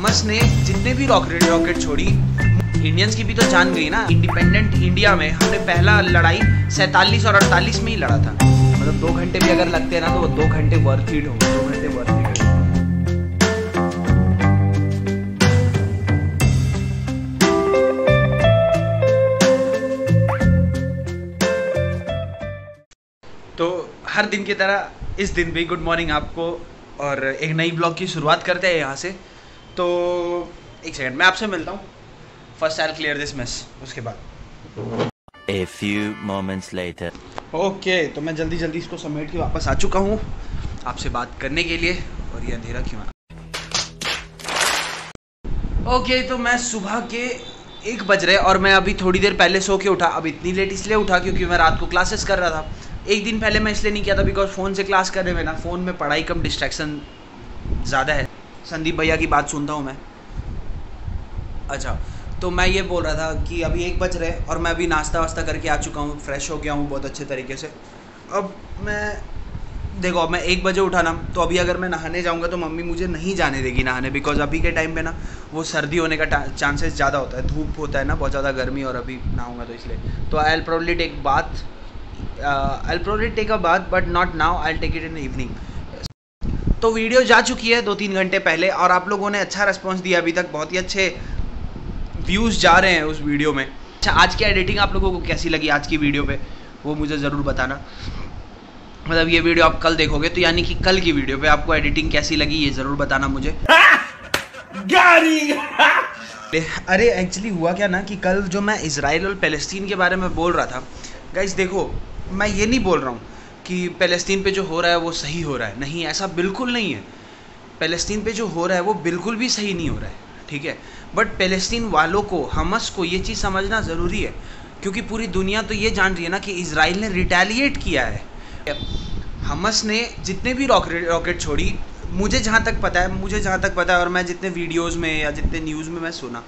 हमस ने जितने भी रॉकेट छोड़ी, इंडियंस की भी तो जान गई ना। इंडिपेंडेंट इंडिया में हमने पहला लड़ाई 47 और 48 में ही लड़ा था। मतलब 2 घंटे भी अगर लगते हैं ना तो वो 2 घंटे वर्थ इट होंगे, 2 घंटे वर्थ इट होंगे। तो हर दिन की तरह इस दिन भी गुड मॉर्निंग आपको, और एक नई ब्लॉग की शुरुआत करते हैं यहाँ से। तो एक सेकंड मैं आपसे मिलता हूँ, first I will clear this mess, उसके बाद। A few moments later. Okay, तो मैं जल्दी इसको समेट के वापस आ चुका हूँ आपसे बात करने के लिए। और ये अंधेरा क्यों है? ओके, तो मैं सुबह के 1 बज रहे और मैं अभी थोड़ी देर पहले सो के उठा। अब इतनी लेट इसलिए उठा क्योंकि मैं रात को क्लासेस कर रहा था। एक दिन पहले मैं इसलिए नहीं किया था बिकॉज फ़ोन से क्लास करने में ना, फ़ोन में पढ़ाई कम, डिस्ट्रैक्शन ज़्यादा है। संदीप भैया की बात सुनता हूँ मैं। अच्छा, तो मैं ये बोल रहा था कि अभी 1 बज रहे और मैं अभी नाश्ता वास्ता करके आ चुका हूँ, फ्रेश हो गया हूँ बहुत अच्छे तरीके से। अब देखो मैं 1 बजे उठा ना, तो अभी अगर मैं नहाने जाऊँगा तो मम्मी मुझे नहीं जाने देगी नहाने, बिकॉज अभी के टाइम पे ना वो सर्दी होने का चांसेस ज़्यादा होता है, धूप होता है ना बहुत ज़्यादा, गर्मी, और अभी नहाऊँगा तो इसलिए। तो I will probably take a bath but not now, I will take it in the evening. तो वीडियो जा चुकी है 2-3 घंटे पहले और आप लोगों ने अच्छा रिस्पॉन्स दिया, अभी तक बहुत ही अच्छे व्यूज़ जा रहे हैं उस वीडियो में। अच्छा, आज की एडिटिंग आप लोगों को कैसी लगी आज की वीडियो पे, वो मुझे ज़रूर बताना। मतलब ये वीडियो आप कल देखोगे तो यानी कि कल की वीडियो पे आपको एडिटिंग कैसी लगी ये ज़रूर बताना मुझे। अरे एक्चुअली हुआ क्या ना कि कल जो मैं इजराइल और पैलेस्टीन के बारे में बोल रहा था, गाइस देखो मैं ये नहीं बोल रहा हूँ कि पैलेस्टीन पे जो हो रहा है वो सही हो रहा है, नहीं, ऐसा बिल्कुल नहीं है। पैलेस्टीन पे जो हो रहा है वो बिल्कुल भी सही नहीं हो रहा है, ठीक है। बट पैलेस्टीन वालों को, हमस को ये चीज़ समझना ज़रूरी है, क्योंकि पूरी दुनिया तो ये जान रही है ना कि इजराइल ने रिटेलिएट किया है। हमस ने जितने भी रॉकेट छोड़ी, मुझे जहाँ तक पता है और मैं जितने वीडियोज़ में या जितने न्यूज़ में मैं सुना,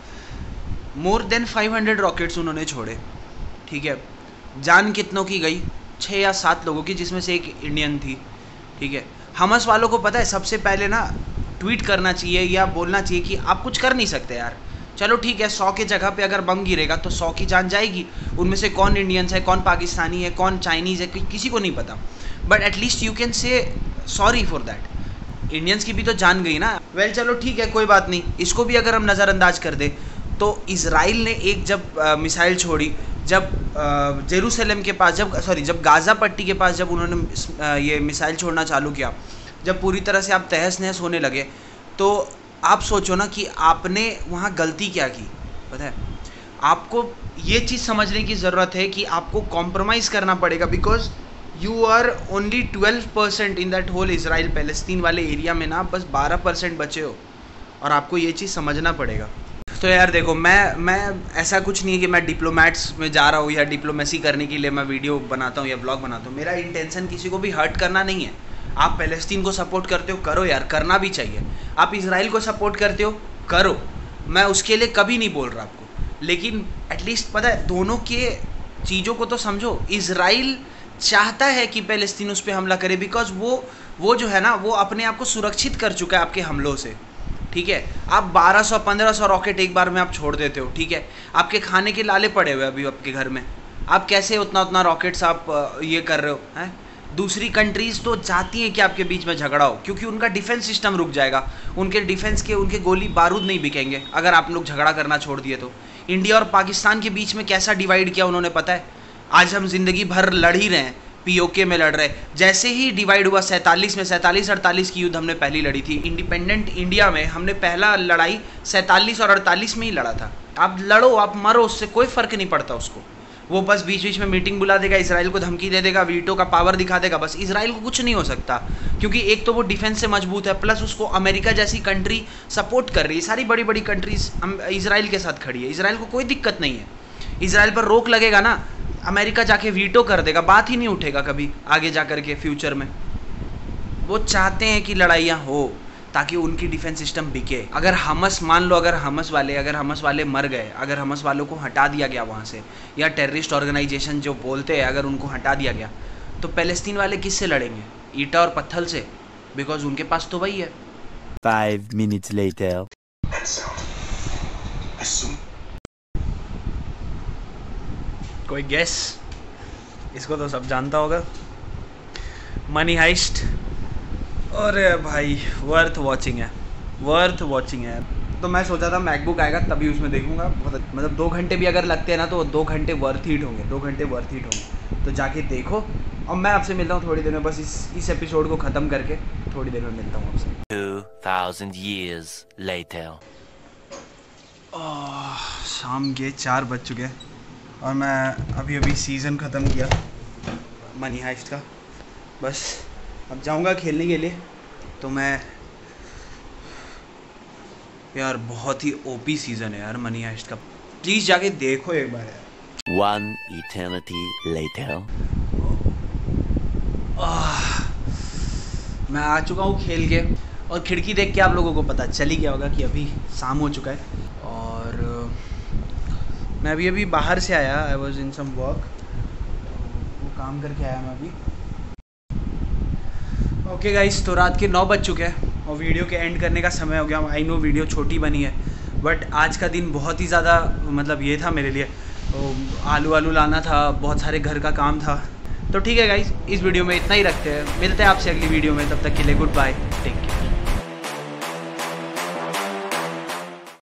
मोर देन 500 रॉकेट्स उन्होंने छोड़े, ठीक है। जान कितनों की गई? 6 या 7 लोगों की, जिसमें से एक इंडियन थी, ठीक है। हमस वालों को पता है सबसे पहले ना ट्वीट करना चाहिए या बोलना चाहिए कि आप कुछ कर नहीं सकते यार, चलो ठीक है 100 के जगह पे अगर बम गिरेगा तो 100 की जान जाएगी, उनमें से कौन इंडियंस है, कौन पाकिस्तानी है, कौन चाइनीज़ है, किसी को नहीं पता। But at least you can say sorry for that. Indians की भी तो जान गई ना। वेल चलो ठीक है, कोई बात नहीं, इसको भी अगर हम नज़रअंदाज कर दे तो इजराइल ने एक जब मिसाइल छोड़ी, जब जेरूसलम के पास, जब गाज़ा पट्टी के पास जब उन्होंने ये मिसाइल छोड़ना चालू किया, जब पूरी तरह से आप तहस नहस होने लगे, तो आप सोचो ना कि आपने वहाँ गलती क्या की। पता है, आपको ये चीज़ समझने की ज़रूरत है कि आपको कॉम्प्रोमाइज़ करना पड़ेगा, because you are only 12% in that whole Israel Palestine वाले एरिया में ना, बस 12% बचे हो, और आपको ये चीज़ समझना पड़ेगा। तो यार देखो, मैं ऐसा कुछ नहीं है कि मैं डिप्लोमेट्स में जा रहा हूँ या डिप्लोमेसी करने के लिए मैं वीडियो बनाता हूँ या ब्लॉग बनाता हूँ। मेरा इंटेंशन किसी को भी हर्ट करना नहीं है। आप पैलेस्टीन को सपोर्ट करते हो, करो यार, करना भी चाहिए। आप इजराइल को सपोर्ट करते हो, करो, मैं उसके लिए कभी नहीं बोल रहा आपको, लेकिन एटलीस्ट पता है दोनों के चीज़ों को तो समझो। इजराइल चाहता है कि पैलेस्टीन उस पर हमला करे, बिकॉज वो जो है ना, वो अपने आप को सुरक्षित कर चुका है आपके हमलों से, ठीक है। आप 1200-1500 रॉकेट एक बार में आप छोड़ देते हो, ठीक है। आपके खाने के लाले पड़े हुए अभी आपके घर में, आप कैसे उतना रॉकेट्स आप ये कर रहे हो हैं? दूसरी कंट्रीज़ तो चाहती हैं कि आपके बीच में झगड़ा हो, क्योंकि उनका डिफेंस सिस्टम रुक जाएगा, उनके डिफेंस के उनके गोली बारूद नहीं बिकेंगे अगर आप लोग झगड़ा करना छोड़ दिए तो। इंडिया और पाकिस्तान के बीच में कैसा डिवाइड किया उन्होंने, पता है? आज हम जिंदगी भर लड़ ही रहे हैं, पीओके में लड़ रहे हैं। जैसे ही डिवाइड हुआ 47-48 की युद्ध हमने पहली लड़ी थी। इंडिपेंडेंट इंडिया में हमने पहला लड़ाई 47 और 48 में ही लड़ा था। आप लड़ो, आप मरो, उससे कोई फ़र्क नहीं पड़ता उसको। वो बस बीच बीच में मीटिंग बुला देगा, इसराइल को धमकी दे देगा, वीटो का पावर दिखा देगा, बस इसराइल को कुछ नहीं हो सकता, क्योंकि एक तो वो डिफेंस से मजबूत है, प्लस उसको अमेरिका जैसी कंट्री सपोर्ट कर रही है। सारी बड़ी बड़ी कंट्रीज इसराइल के साथ खड़ी है, इसराइल को कोई दिक्कत नहीं है। इसराइल पर रोक लगेगा ना, अमेरिका जाके वीटो कर देगा, बात ही नहीं उठेगा कभी आगे जा कर के फ्यूचर में। वो चाहते हैं कि लड़ाइयाँ हो ताकि उनकी डिफेंस सिस्टम बिके। अगर हमस, मान लो अगर हमस वाले मर गए, अगर हमस वालों को हटा दिया गया वहाँ से, या टेररिस्ट ऑर्गेनाइजेशन जो बोलते हैं अगर उनको हटा दिया गया, तो पैलेस्तीन वाले किससे लड़ेंगे? ईटा और पत्थर से, बिकॉज उनके पास तो वही है। 5 minutes later. कोई गेस? इसको तो सब जानता होगा, मनी हाइस्ट। और भाई वर्थ वॉचिंग है, वर्थ वॉचिंग है। तो मैं सोचा था मैकबुक आएगा तभी उसमें देखूंगा। बहुत मतलब 2 घंटे भी अगर लगते हैं ना तो 2 घंटे वर्थ इट होंगे, 2 घंटे वर्थ इट होंगे। तो जाके देखो, और मैं आपसे मिलता हूँ थोड़ी देर में, बस इस एपिसोड को ख़त्म करके थोड़ी देर में मिलता हूँ आपसे। 2000 years later. शाम के 4 बज चुके हैं और मैं अभी सीज़न ख़त्म किया मनी हाइस्ट का। बस अब जाऊंगा खेलने के लिए। तो मैं यार बहुत ही ओपी सीज़न है यार मनी हाइस्ट का, प्लीज़ जाके देखो एक बार यार। 1 eternity later. मैं आ चुका हूँ खेल के, और खिड़की देख के आप लोगों को पता चल ही गया होगा कि अभी शाम हो चुका है। और मैं अभी बाहर से आया, I was in some work, वो काम करके आया मैं अभी। ओके गाइस, तो रात के 9 बज चुके हैं और वीडियो के एंड करने का समय हो गया। आई नो वीडियो छोटी बनी है, बट आज का दिन बहुत ही ज़्यादा मतलब ये था मेरे लिए, आलू लाना था, बहुत सारे घर का काम था। तो ठीक है गाइस, इस वीडियो में इतना ही रखते हैं, मिलते हैं आपसे अगली वीडियो में। तब तक के लिए गुड बाय, टेक केयर।